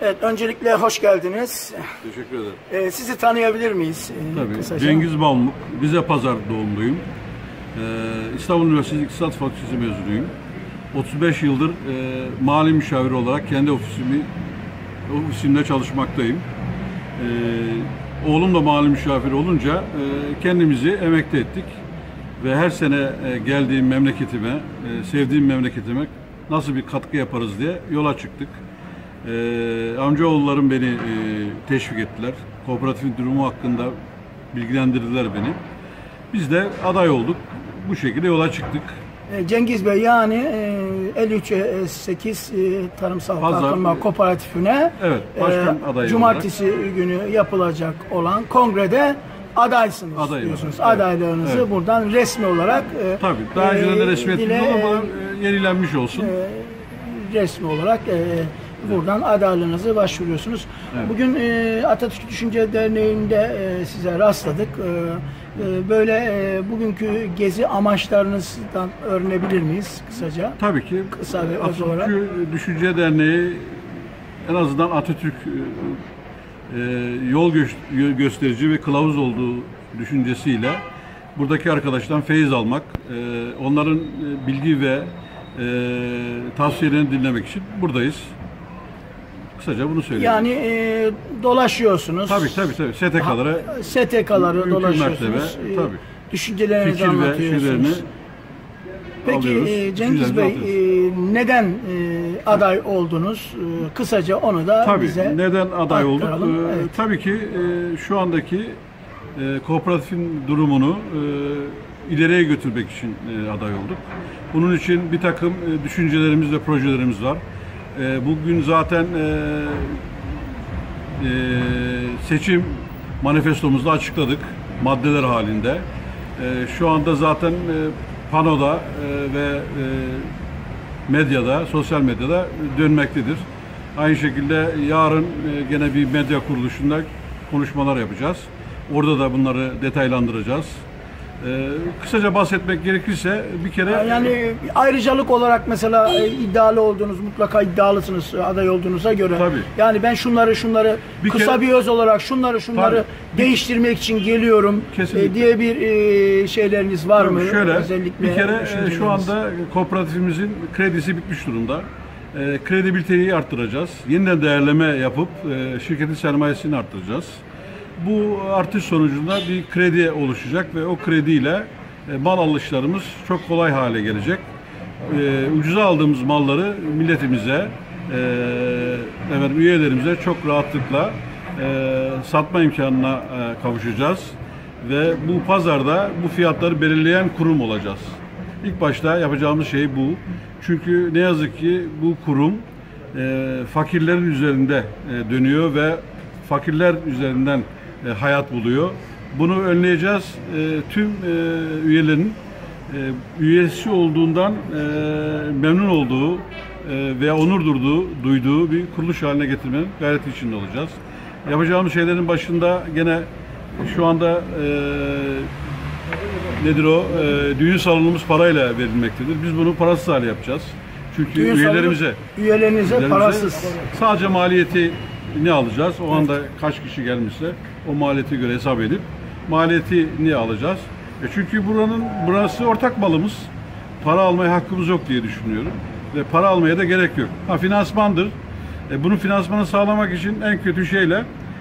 Evet, öncelikle hoş geldiniz. Teşekkür ederim. Sizi tanıyabilir miyiz? Tabii. Kısaca. Cengiz Balmuk, Rize Pazar doğumluyum. İstanbul Üniversitesi İktisat Fakültesi mezunuyum. 35 yıldır mali müşavir olarak kendi ofisimde çalışmaktayım. Oğlum da mali müşavir olunca kendimizi emekli ettik. Ve her sene geldiğim memleketime, sevdiğim memleketime nasıl bir katkı yaparız diye yola çıktık. Amcaoğullarım beni teşvik ettiler. Kooperatifin durumu hakkında bilgilendirdiler beni. Biz de aday olduk. Bu şekilde yola çıktık. Cengiz Bey, yani 53-8 Tarımsal Kalkınma Kooperatifine evet, başkan adayı cumartesi olarak günü yapılacak olan kongrede adaysınız adayım diyorsunuz. Evet. Adaylarınızı Evet. buradan resmi olarak tabii daha önce de resmi ettik ama yenilenmiş olsun. Resmi olarak buradan adaylığınızı başvuruyorsunuz. Evet. Bugün Atatürk Düşünce Derneği'nde size rastladık. Böyle bugünkü gezi amaçlarınızdan öğrenebilir miyiz kısaca? Tabii ki. Kısa ve öz olarak. Atatürk Düşünce Derneği en azından Atatürk yol gösterici ve kılavuz olduğu düşüncesiyle buradaki arkadaştan feyiz almak, onların bilgi ve tavsiyelerini dinlemek için buradayız. Kısaca bunu söyleyeyim. Yani dolaşıyorsunuz. Tabii. STK'ları dolaşıyorsunuz. Tabii. Düşüncelerinizi Fikir ve anlatıyorsunuz. şeylerini Peki alıyoruz, Cengiz Bey, neden aday oldunuz? Kısaca onu da bize neden aday olduk? Evet. Tabii ki şu andaki kooperatifin durumunu ileriye götürmek için aday olduk. Bunun için bir takım düşüncelerimiz ve projelerimiz var. Bugün zaten seçim manifestomuzda açıkladık maddeler halinde. Şu anda zaten panoda ve medyada, sosyal medyada dönmektedir. Aynı şekilde yarın gene bir medya kuruluşunda konuşmalar yapacağız. Orada da bunları detaylandıracağız. Kısaca bahsetmek gerekirse bir kere... Yani ayrıcalık olarak mesela iddialı olduğunuz, mutlaka iddialısınız aday olduğunuza göre. Tabii. Yani ben şunları kısa bir öz olarak şunları Tabii. değiştirmek için geliyorum diye bir şeyleriniz var mı? Şöyle, özellikle bir kere şu anda kooperatifimizin kredisi bitmiş durumda. Kredibiliteyi arttıracağız. Yeniden değerleme yapıp şirketin sermayesini arttıracağız. Bu artış sonucunda bir kredi oluşacak ve o krediyle mal alışlarımız çok kolay hale gelecek. Ucuza aldığımız malları milletimize, üyelerimize çok rahatlıkla satma imkanına kavuşacağız. Ve bu pazarda bu fiyatları belirleyen kurum olacağız. İlk başta yapacağımız şey bu. Çünkü ne yazık ki bu kurum fakirlerin üzerinde dönüyor ve fakirler üzerinden hayat buluyor. Bunu önleyeceğiz. Tüm üyelerin üyesi olduğundan memnun olduğu veya onur duyduğu bir kuruluş haline getirmenin gayreti içinde olacağız. Yapacağımız şeylerin başında gene şu anda düğün salonumuz parayla verilmektedir. Biz bunu parasız hale yapacağız. Çünkü üyelerimize parasız. Sadece maliyeti ne alacağız? O anda kaç kişi gelmişse o maliyete göre hesap edip maliyetini alacağız. Çünkü burası ortak malımız. Para almaya hakkımız yok diye düşünüyorum. Ve para almaya da gerek yok. Finansmandır. Bunun finansmanı sağlamak için en kötü şeyle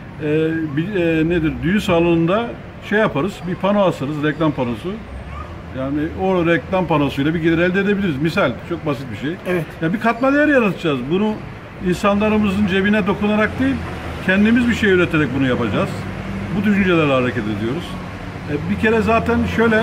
düğün salonunda yaparız. Bir pano asarız, reklam panosu. Yani o reklam panosuyla bir gelir elde edebiliriz. Misal, çok basit bir şey. Evet. Yani bir katma değer yaratacağız. Bunu insanlarımızın cebine dokunarak değil, kendimiz bir şey üreterek bunu yapacağız. Bu düşüncelerle hareket ediyoruz. Bir kere zaten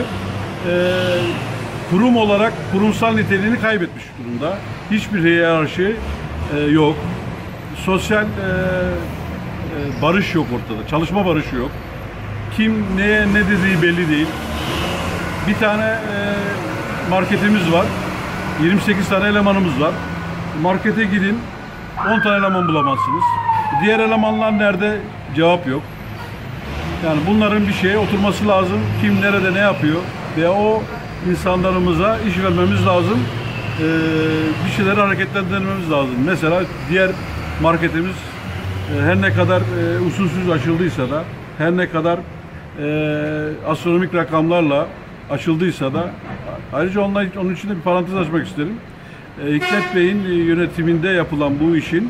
kurum olarak kurumsal niteliğini kaybetmiş durumda. Hiçbir hiyerarşi yok. Sosyal barış yok ortada. Çalışma barışı yok. Kim neye ne dediği belli değil. Bir tane marketimiz var. 28 tane elemanımız var. Markete gidin, 10 tane eleman bulamazsınız. Diğer elemanlar nerede? Cevap yok. Yani bunların bir şeye oturması lazım. Kim nerede ne yapıyor? Ve o insanlarımıza iş vermemiz lazım. Bir şeyleri hareketlendirmemiz lazım. Mesela diğer marketimiz her ne kadar usulsüz açıldıysa da, her ne kadar astronomik rakamlarla açıldıysa da, ayrıca onun için de bir parantez açmak isterim. Hikmet Bey'in yönetiminde yapılan bu işin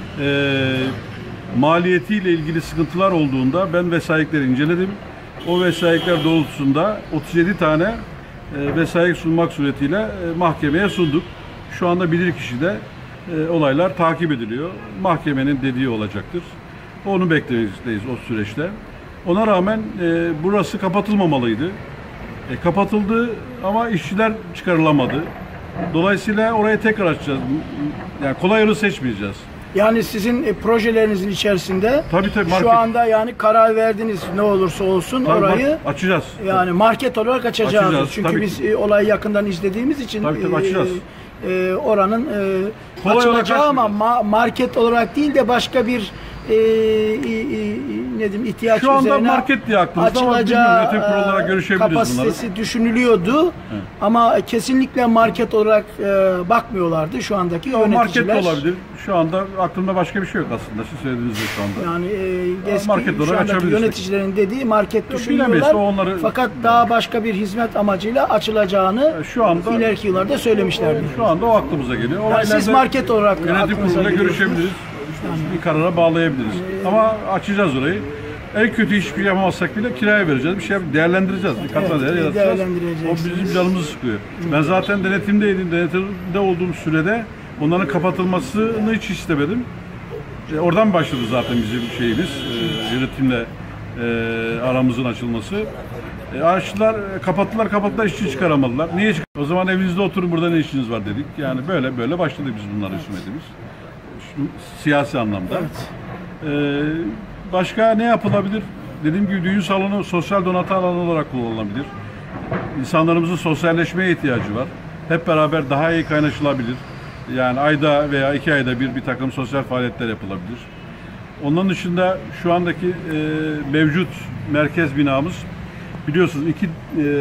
maliyetiyle ilgili sıkıntılar olduğunda ben vesayetleri inceledim. O vesayetler doğrultusunda 37 tane vesayet sunmak suretiyle mahkemeye sunduk. Şu anda bilirkişide olaylar takip ediliyor. Mahkemenin dediği olacaktır. Onu beklemekteyiz o süreçte. Ona rağmen burası kapatılmamalıydı. Kapatıldı ama işçiler çıkarılamadı. Dolayısıyla orayı tekrar açacağız. Yani kolay yolu seçmeyeceğiz. Yani sizin projelerinizin içerisinde tabii, şu anda yani karar verdiniz ne olursa olsun tabii, orayı açacağız. Yani market olarak açacağız. Çünkü tabii biz olayı yakından izlediğimiz için tabii, açacağız. Oranın kolay açılacağı ama market olarak değil de başka bir ne diyeyim ihtiyaç şu anda üzerine market diye aklımızda ama bilmiyorum, yönetim kurulu olarak görüşebiliriz kapasitesi bunları. Düşünülüyordu. Evet. Ama kesinlikle market olarak bakmıyorlardı şu andaki yöneticiler. Market de olabilir. Şu anda aklımda başka bir şey yok aslında. Siz söylediğinizde şu anda. Yani market şu andaki yöneticilerin dediği market düşünüyorlar. Fakat daha başka bir hizmet amacıyla açılacağını şu anda ileriki yıllarda söylemişlerdi. Şu anda o aklımıza geliyor. Yani siz market olarak yönetim kuruluyla görüşebiliriz. Bir karara bağlayabiliriz. Ama açacağız orayı. En kötü hiçbir şey yapamazsak bile kiraya vereceğiz. Bir şey değerlendireceğiz. Bir katma değer yaratacağız. O bizim canımızı sıkıyor. Ben zaten denetimdeydim. Denetimde olduğum sürede onların kapatılmasını hiç istemedim. Oradan başladı zaten bizim şeyimiz. Yönetimle aramızın açılması. Açtılar, kapattılar, işçi çıkaramadılar. Niye çıkaramadılar? O zaman evinizde oturun, burada ne işiniz var dedik. Yani böyle başladık biz bunları hükümetimiz. Siyasi anlamda. Evet. Başka ne yapılabilir? Dediğim gibi düğün salonu sosyal donatı alanı olarak kullanılabilir. İnsanlarımızın sosyalleşmeye ihtiyacı var. Hep beraber daha iyi kaynaşılabilir. Yani ayda veya 2 ayda bir takım sosyal faaliyetler yapılabilir. Onun dışında şu andaki mevcut merkez binamız biliyorsunuz 2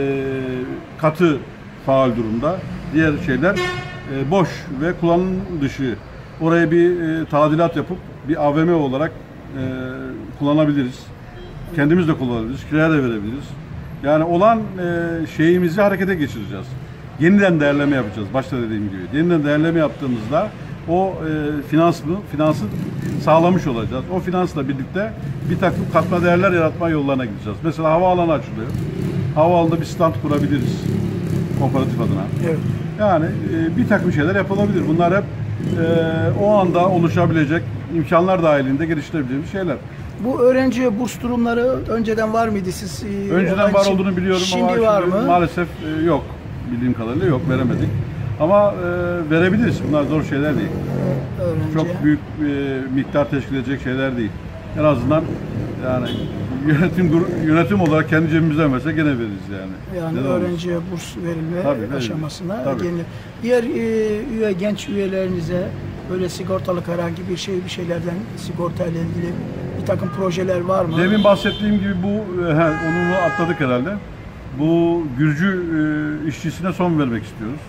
katı faal durumda. Diğer şeyler boş ve kullanım dışı. Oraya bir tadilat yapıp bir AVM olarak kullanabiliriz. Kendimiz de kullanabiliriz, kiraya da verebiliriz. Yani olan şeyimizi harekete geçireceğiz. Yeniden değerleme yapacağız, başta dediğim gibi. Yeniden değerleme yaptığımızda o finansı sağlamış olacağız. O finansla birlikte bir takım katma değerler yaratma yollarına gideceğiz. Mesela havaalanı açılıyor. Havaalanında bir stand kurabiliriz kooperatif adına. Evet. Yani bir takım şeyler yapılabilir. Bunlar hep o anda oluşabilecek imkanlar dahilinde geliştirebileceğimiz şeyler. Bu öğrenciye burs durumları önceden var mıydı siz? Önceden var olduğunu biliyorum şimdi ama var mı? Maalesef yok. Bildiğim kadarıyla yok, veremedik. Ama verebiliriz. Bunlar zor şeyler değil. Çok büyük miktar teşkil edecek şeyler değil. En azından yani yönetim olarak kendi cebimizden versek gene veririz yani. Yani neden öğrenciye burs verilme aşamasına gelinir. Diğer genç üyelerinize böyle sigortalık herhangi bir şeylerden sigorta ile ilgili bir takım projeler var mı? Demin bahsettiğim gibi onu atladık herhalde. Bu Gürcü işçisine son vermek istiyoruz.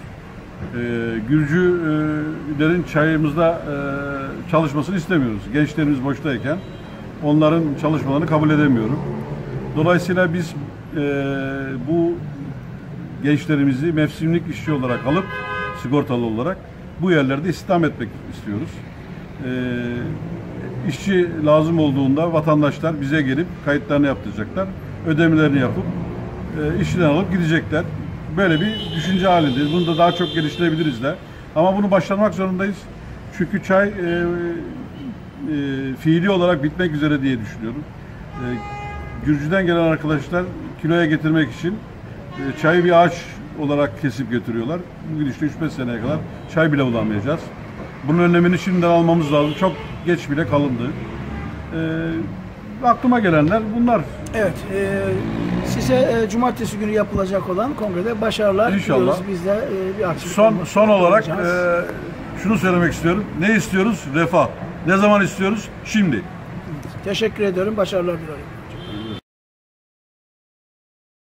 Gürcülerin çayımızda çalışmasını istemiyoruz. Gençlerimiz boştayken onların çalışmalarını kabul edemiyorum. Dolayısıyla biz bu gençlerimizi mevsimlik işçi olarak alıp sigortalı olarak bu yerlerde istihdam etmek istiyoruz. İşçi lazım olduğunda vatandaşlar bize gelip kayıtlarını yaptıracaklar. Ödemelerini yapıp işçiden alıp gidecekler. Böyle bir düşünce halindeyiz. Bunu da daha çok geliştirebiliriz de. Ama bunu başlamak zorundayız. Çünkü çay fiili olarak bitmek üzere diye düşünüyorum. Gürcü'den gelen arkadaşlar kiloya getirmek için çayı bir ağaç olarak kesip götürüyorlar. Bugün işte 3-5 seneye kadar çay bile bulamayacağız. Bunun önlemini şimdiden almamız lazım. Çok geç bile kalındı. Aklıma gelenler bunlar. Evet. Size cumartesi günü yapılacak olan kongrede başarılar diliyoruz. Biz de bir aksilik son olarak şunu söylemek istiyorum. Ne istiyoruz? Refah. Ne zaman istiyoruz? Şimdi. Teşekkür ediyorum. Başarılar diliyorum.